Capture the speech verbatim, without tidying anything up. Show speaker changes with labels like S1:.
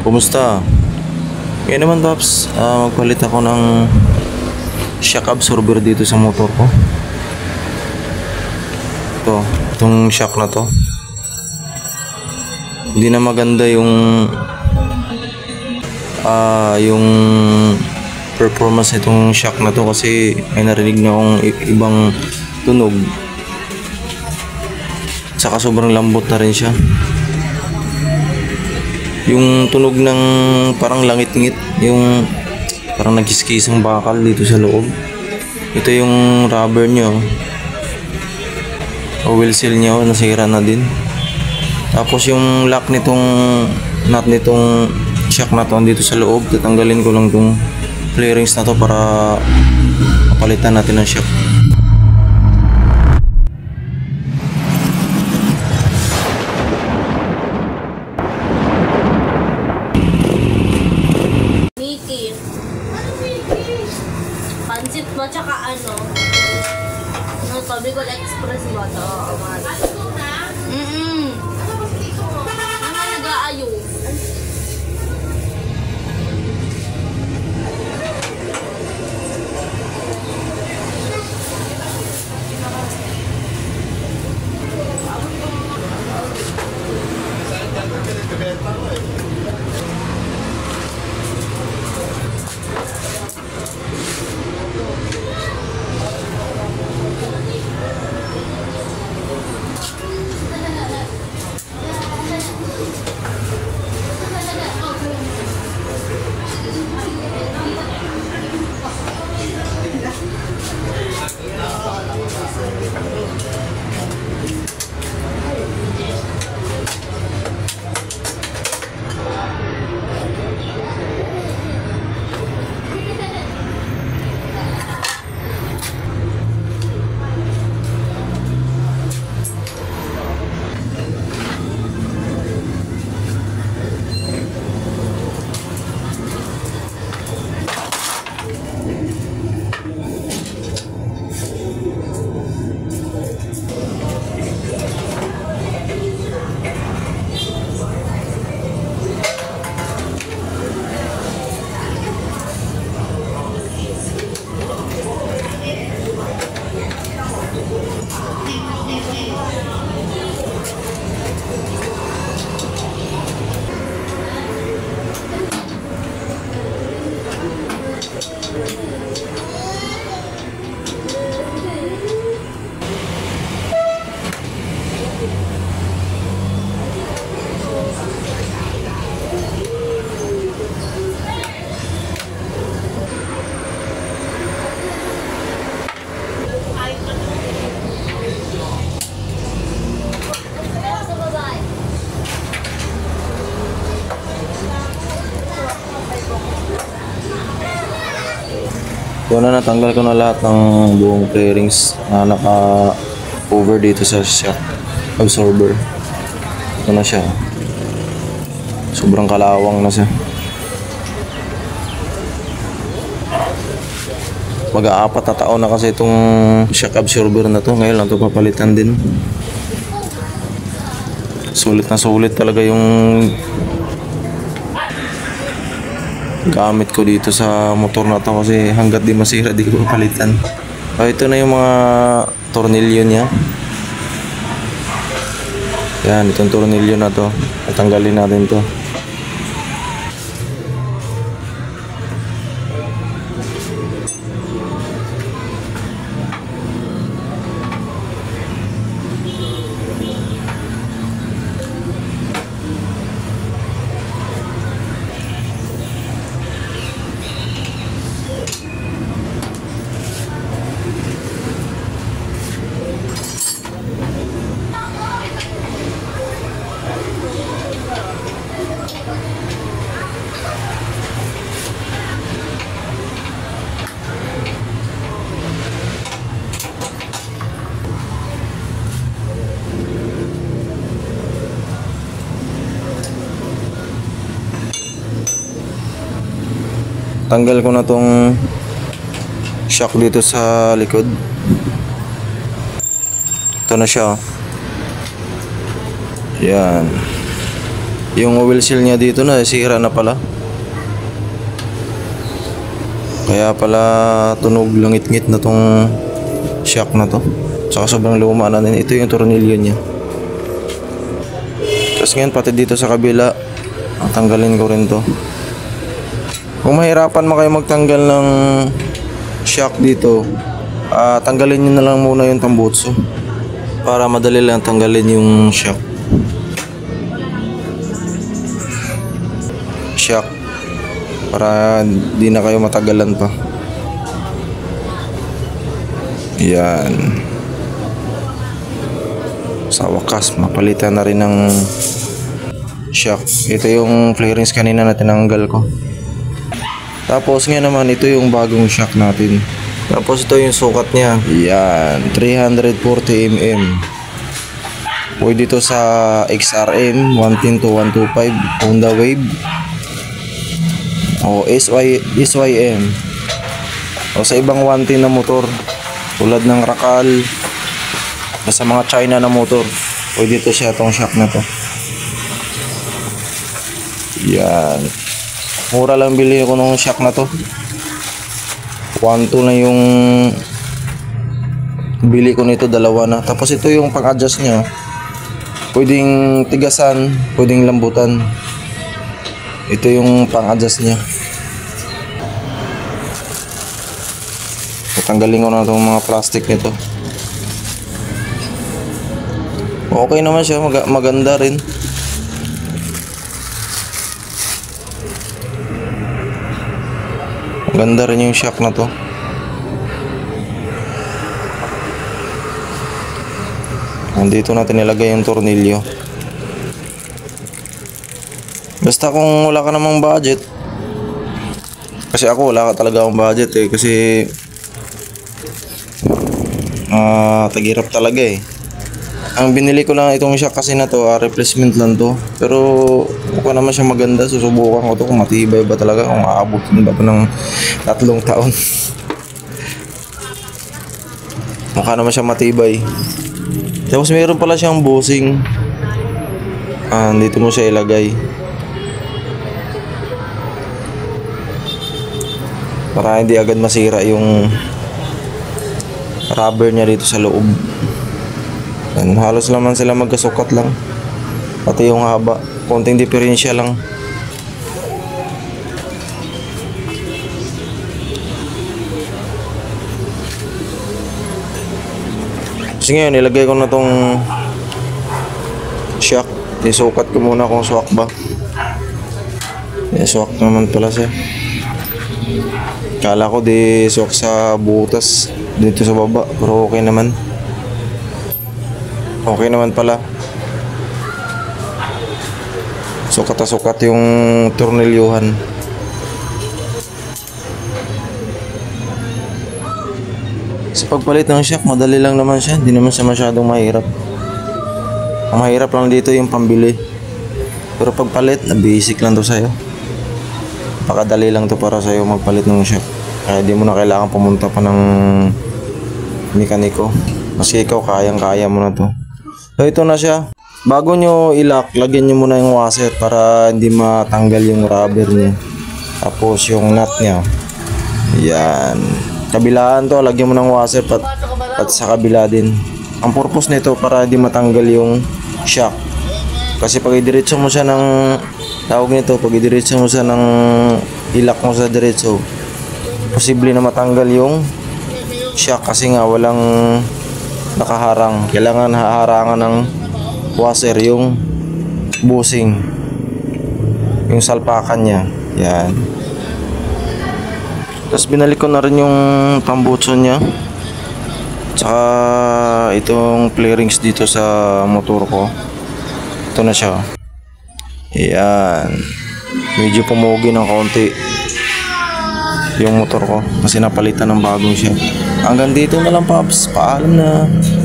S1: Kumusta? Ngayon naman Paps, uh, magpalit ako ng shock absorber dito sa motor ko. Ito, itong shock na to. Hindi na maganda yung uh, yung performance nitong shock na to kasi may narinig na akong ibang tunog. Saka sobrang lambot na rin siya. Yung tunog ng parang langit-ngit, yung parang nagkiskisang bakal dito sa loob. Ito yung rubber nyo o wheel seal nyo, nasira na din. Tapos yung lock nitong nut nitong shock na to dito sa loob, tatanggalin ko lang tong flarings na to para mapalitan natin ng shock.
S2: Pansit mo, tsaka ano? No, Bicol Express mo ito. Mm-mm. Ano nag-aayo?
S1: Ito na, natanggal ko na lahat ng buong fairings na naka-over dito sa shock absorber. Ito na siya. Sobrang kalawang na siya. Mag-aapat na taon na kasi itong shock absorber na to. Ngayon lang ito papalitan din. Sulit na sulit talaga yung gamit ko dito sa motor na to kasi hanggat di masira di ko papalitan. Oh, ito na yung mga tornilyo niya. Yan, itong tornilyo na to. Tatanggalin natin to. Tanggal ko na tong shock dito sa likod. Ito na siya. Yan. Yung oil seal niya dito na sira na pala. Kaya pala tunog langit-ngit na tong shock na to. Saka sobrang luma na din. Ito yung tornilyo niya. Tapos ngayon pati dito sa kabila, tanggalin ko rin to. Kung mahirapan mo kayo magtanggal ng shock dito, uh, tanggalin nyo na lang muna yung tambutso para madali lang tanggalin yung shock. Shock para di na kayo matagalan pa. Yan. Sa wakas mapalitan na rin ng shock. Ito yung clearance kanina na tinanggal ko. Tapos nga naman ito yung bagong shock natin. Tapos ito yung sukat niya. Yan, three forty millimeters. Pwede ito sa X R M one ten to one twenty-five, Honda Wave, o S Y, S Y M, o sa ibang one ten na motor tulad ng Rakal, o sa mga China na motor. Pwede ito siya, itong shock na to. Yan. Mura lang bili ko ng shock na to. one two na yung bili ko nito, dalawa na. Tapos ito yung pang-adjust niya. Pwedeng tigasan, pwedeng lambutan. Ito yung pang-adjust niya. Tanggalin ko na itong mga plastic nito. Okay naman siya, mag maganda rin. Ganda rin yung shock na to. Nandito natin nilagay yung tornilyo. Basta kung wala ka namang budget, kasi ako wala ka talaga akong budget eh, kasi uh, tagirap talaga eh. Ang binili ko lang itong shock kasi na to, uh, replacement lang to. Pero mukha naman siya maganda. Susubukan ko to kung matibay ba talaga, kung aabutin ba ito ng tatlong taon. Mukha naman siya matibay. Tapos mayroon pala siyang bushing. Ah, dito mo siya ilagay para hindi agad masira yung rubber niya dito sa loob. And halos naman sila magkasukat lang. Pati yung haba, konting diferensya lang. Kasi ngayon, ilagay ko na tong shock. Isukat ko muna kung swak ba. Swak naman pala siya. Kala ko di swak sa butas dito sa baba, pero okay naman. Okay naman pala. Sukat na sukat yung tornilyuhan. Sa pagpalit ng shock, madali lang naman siya. Hindi naman siya masyadong mahirap. Ang mahirap lang dito yung pambili. Pero pagpalit, na basic lang to sa'yo. Pakadali lang to para sa'yo magpalit ng shock. Kaya di mo na kailangan pumunta pa ng mekaniko. Kasi ikaw, kayang-kaya mo na to. So ito na siya. Bago nyo ilak, lagyan nyo muna yung washer para hindi matanggal yung rubber niya. Tapos yung nut niya. Yan. Kabilaan to, lagyan mo ng washer pat, at sa kabila din. Ang purpose nito para hindi matanggal yung shock. Kasi pag idiretso mo siya ng tawag nito, pag idiretso mo siya ng ilak mo sa diretso, posible na matanggal yung shock kasi nga walang nakaharang. Kailangan haharangan ng washer yung bushing, yung salpakan niya. Yan. Tapos binalik ko na rin yung tambutso niya, tsaka itong clearings dito sa motor ko. Ito na siya. Yan. Medyo pumugi ng konti yung motor ko kasi napalitan ng bagong siya. Hanggang dito na lang, Pops. Paalam na.